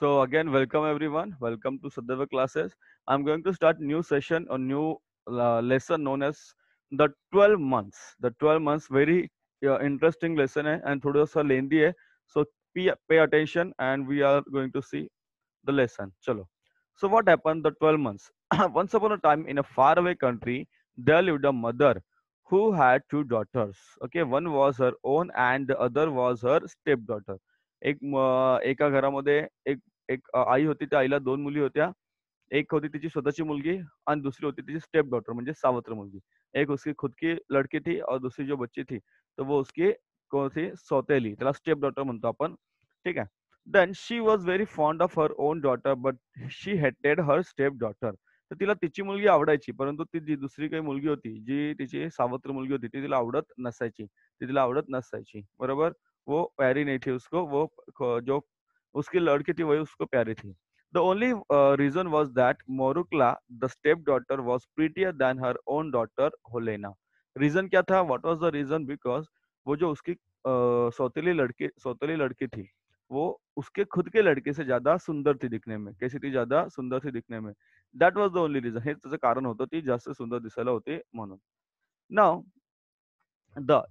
So again, welcome everyone. Welcome to Sadhava classes. I'm going to start new session or new lesson known as the 12 months. The 12 months very interesting lesson है and थोड़ा सा lengthy है. So pay attention and we are going to see the lesson. Chalo. So what happened the 12 months? Once upon a time in a faraway country, there lived a mother who had two daughters. Okay, one was her own and the other was her stepdaughter. एका घरामध्ये एक एक आई होती. त्या आईला दोन मुली होत्या. एक होती तिची स्वतःची मुलगी आणि दुसरी होती तिची स्टेप डॉटर म्हणजे सावत्र मुलगी. एक उसकी खुद की लड़की थी और दूसरी जो बच्ची थी तो वो उसकी कौन सी सौतेली त्याला स्टेप डॉटर म्हणतो आपण. ठीक आहे. Then she was very fond of her own daughter but she hated her step daughter. तर तिला तिची मुलगी आवडायची परंतु ती जी दुसरी काही मुलगी होती जी तिची सावत्र मुलगी होती ती तिला आवडत नसायची. ती तिला आवडत नसायची. बरोबर. वो प्यारी नहीं थी उसको. वो जो उसकी लड़की थी वही उसको प्यारी थी. The only reason was that Morukla, the stepdaughter, was prettier than her own daughter Helena. Reason क्या था? What was the reason? Because वो जो उसकी सौतेली लड़की थी वो उसके खुद के लड़के से ज्यादा सुंदर थी दिखने में. कैसी थी? ज्यादा सुंदर थी दिखने में. That was the only reason. हेच त्याचं कारण होतं. ती जास्त सुंदर दिसायला होती म्हणून. Now the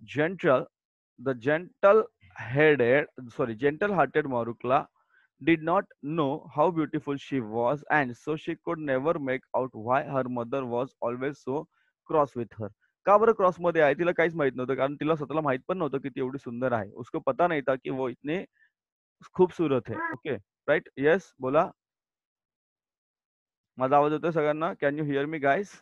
gentle-hearted Marukla did not know how beautiful she was, and so she could never make out why her mother was always so cross with her. का बरं क्रॉस मध्ये आहे? तिला काहीच माहित नव्हतं कारण तिला स्वतःला माहित पण नव्हतं की ती एवढी सुंदर आहे. उसको पता नहीं था कि वो इतने खूबसूरत है. Okay, right? येस, बोला. माझा आवाज येतोय सगळ्यांना? Can you hear me guys?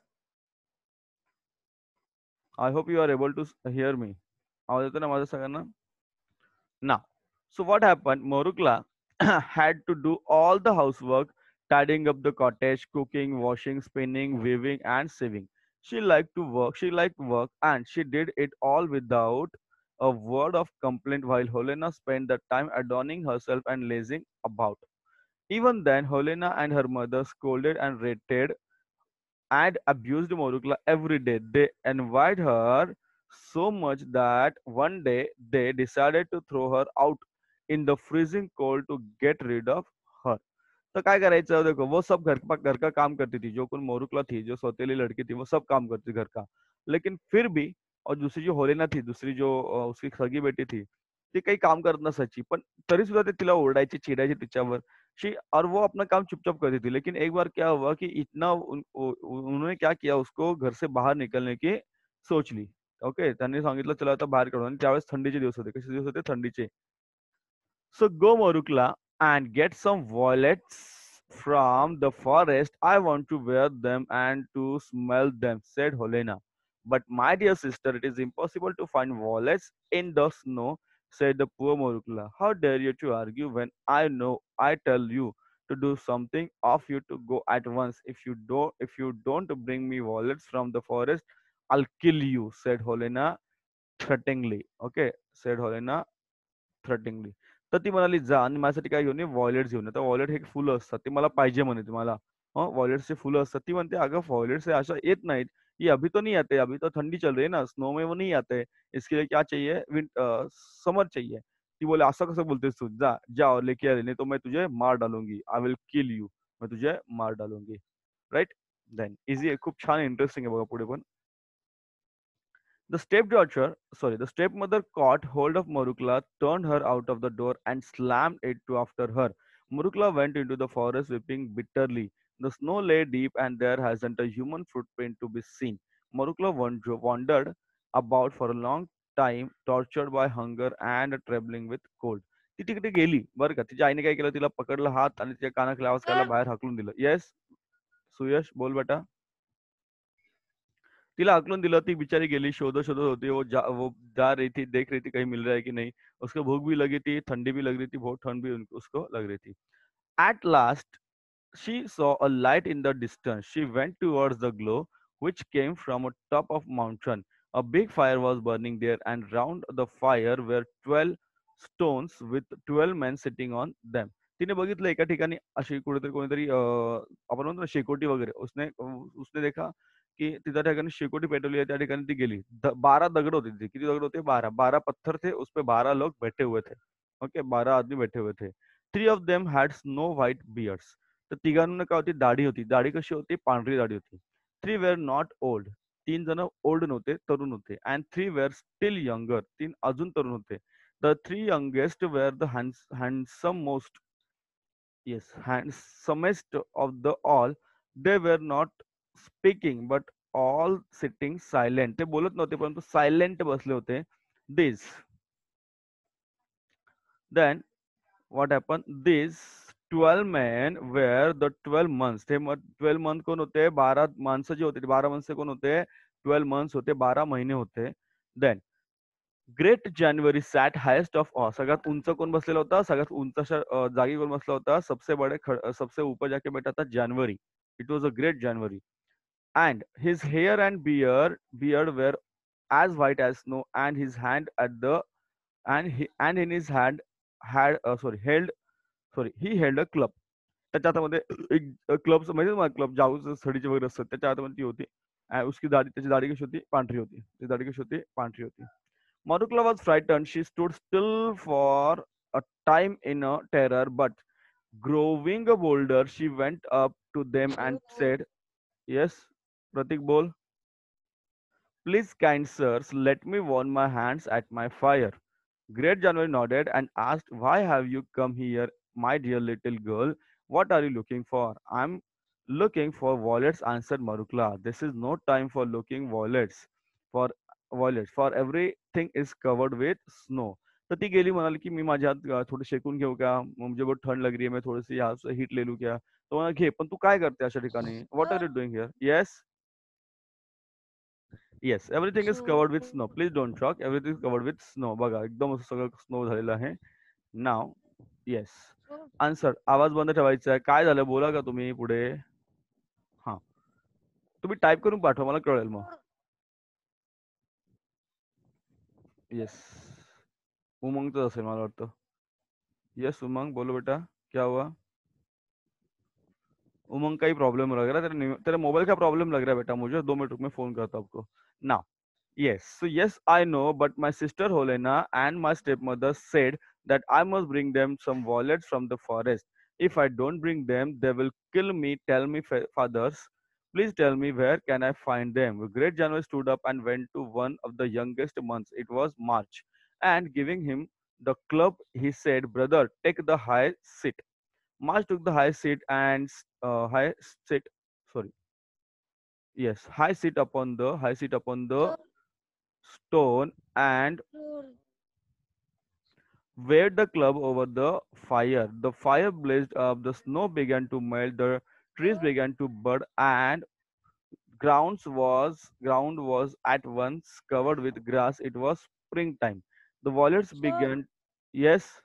I hope you are able to hear me. आवाज येतो ना माझा सगळ्यांना? Now, so what happened? Morukla had to do all the housework, tidying up the cottage, cooking, washing, spinning, weaving, and sewing. She liked to work. She liked work, and she did it all without a word of complaint. While Helena spent the time adorning herself and lazing about. Even then, Helena and her mother scolded and rated and abused Morukla every day. They envied her so much that one day they decided to throw her out in the freezing cold to get rid of her. तो काय करायचं? देखो वो सब घर का काम करती थी. जो कौन मोरुकला थी, जो सौतेली लड़की थी, वो सब काम करती घर का. लेकिन फिर भी और दूसरी जो होलेना थी, दूसरी जो उसकी सगी बेटी थी, ती काही काम करत नसायची. पण तरी सुद्धा ते तिला ओरडायची, चिडायची तिच्यावर. शी और वो अपना काम चुपचाप करती थी. लेकिन एक बार क्या हुआ कि इतना उन्होंने क्या किया, उसको घर से बाहर निकलने की सोच ली. ओके, त्यांनी सांगितलं चला आता बाहेर काढू. आणि त्यावेळेस थंडीचे दिवस होते. कसे दिवस होते? थंडीचे. So go Morukla and get some violets from the forest. I want to wear them and to smell them, said Helena. But my dear sister, it is impossible to find violets in the snow, said the poor Morukla. How dare you to argue when I know I tell you to do something of you to go at once. If you don't bring me violets from the forest, I'll kill you, said Helena threateningly. Okay, said Helena थ्रेटिंगली. तर ती म्हणाली, "जा आणि माझ्यासाठी काय घेऊन ये? व्हायोलेट्स घेऊन ये." तर व्हायोलेट हे फुलं असतात. ते मला पाहिजे म्हणे ती मला. व्हायोलेट्सची फुलं असतात. ती म्हणते, "अगं व्हायोलेट्स अशा येत नाहीत. ये अभी तो नहीं आते. अभी तो ठंडी चल रही है ना. स्नो में वो नहीं आते. इसके लिए क्या चाहिए? समर चाहिए." ती बोले, "असं कसं बोलतेस तू? जा, जा और लेके आ, नहीं तो मैं तुझे मार डालूंगी. I will kill you." मैं तुझे मार डालूंगी. राइट? देन इझी आहे. खूप छान इंटरेस्टिंग आहे बघा पुढे पण. The stepmother caught hold of Morukla, turned her out of the door, and slammed it to after her. Morukla went into the forest weeping bitterly. The snow lay deep, and there hasn't a human footprint to be seen. Morukla wandered about for a long time, tortured by hunger and trembling with cold. ती तिकडे गेली बरं का. तिच्या आईने काय केलं, तिला पकडलं हात आणि तिच्या कानाखाली आवाज करायला बाहेर हाकलून दिलं. येस सुयश बोल बेटा. तिला हाकलून दिलं. ती बिचारी गेली. शोधत होती. वो जा रही थी, देख रही थी कहीं मिल रहा है कि नहीं. उसको भूख भी लगी थी, ठंडी भी लग रही थी, बहुत ठंड भी उसको लग रही थी. At last she saw a light in the distance. She went towards the glow, which came from a top of mountain. A big fire was burning there, and round the fire were 12 stones with 12 men sitting on them. तिने बघितलं एका ठिकाणी अशी कुठेतरी कोणीतरी आपण म्हणतो ना शेकोटी वगैरे. उसने उसने देखा की तिथं ठिकाणी शेकोटी पेटवली आहे. त्या ठिकाणी ती गेली. 12 दगड होते तिथे. किती दगड होते? 12. 12 पत्थर थे. उस पे 12 लोग बैठे हुए थे. ओके, 12 आदमी बैठे हुए थे. 3 of them had snow white beards. तर तिघांना काय होती, दाढी होती. दाढी कशी होती, पांढरी दाढी होती. 3 were not old. 3 जण ओल्ड नव्हते, तरुण होते. And 3 were still younger. 3 अजून तरुण होते. The 3 youngest were the handsome most, yes, handsomest of the all. They were not speaking, but all sitting silent. ते बोलत नव्हते, परंतु सायलेंट बसले होते. This. Then what happened? These 12 men were the 12 months. ते 12 month कोण होते? 12 माणसं जी होती, 12 माणसं कोण होते? 12 मंथ्स होते, 12 महिने होते. Then great January sat highest of all. सगळ्यात उंच कोण बसलेला होता? सगळ्यात उंच जागी कोण बसला होता? सबसे ऊपर जाके बैठा था जानवरी. It was a great January. And his hair and beard were as white as snow, and his hand at the and in his hand had held, he held a club. त्याच्या हातामध्ये एक क्लब, माहिती तुम्हाला club जाऊ स्टडीचे वगैरे असतात, त्याच्या हातामध्ये ती होती. उसकी दाढी, त्याची दाढी कशी होती? पांढरी होती. त्याची दाढी कशी होती? पांढरी होती. Marukla was frightened. She stood still for a time in a terror, but growing bolder, she went up to them and said, yes, Pratik Bol, please, kind sirs, let me warm my hands at my fire. Great January nodded and asked, why have you come here, my dear little girl? What are you looking for? I'm looking for violets, answered Marukla. This is no time for looking for violets, for everything is covered with snow. तर ती गेली, म्हणाली की मी माझ्या हात थोडं शेकून घेऊ का? मुझे बहुत ठंड लग रही है, मैं थोड़ी सी यहाँ से हीट ले लूं क्या? तो म्हणाला, घे, पण तू काय करते अशा ठिकाणी? What are you doing here? Yes, yes, everything is covered with snow. Please don't shock, everything is covered with snow. बघा, एकदम असं सगळं स्नो झालेलं आहे. नाव, येस, आन्सर. आवाज बंद ठेवायचा आहे. काय झालं, बोला का तुम्ही पुढे? हा, तुम्ही टाईप करून पाठवा, मला कळेल मग. येस, उमंगच असेल मला वाटतं. यस उमंग, बोलो बेटा, क्या हुआ? उमंग का ही प्रॉब्लम लग रहा है, तेरे मोबाइल का प्रॉब्लम लग रहा है बेटा मुझे. 2 मिनट रुक, मैं फोन करता हूँ आपको. ना, yes, so yes, I know, but my sister Helena and my stepmother said that I must bring them some violets from the forest. If I don't bring them, they will kill me. Tell me, fathers, please tell me, where can I find them? Great January stood up and went to one of the youngest months. It was March, and giving him the club, he said, brother, take the high seat. March took the high seat and high seat. Sorry, yes, high seat upon the stone and waved the club over the fire. The fire blazed up, the snow began to melt, the trees began to bud, and ground was at once covered with grass. It was springtime. The violets began. Yes.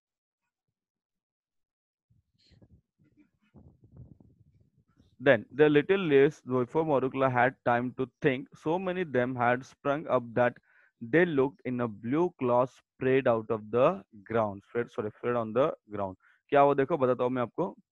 Then the little leaves, before Morukla had time to think, so many them had sprung up that they looked in a blue cloth spread out of the ground. Spread on the ground. क्या वो देखो, बताता हूँ मैं आपको.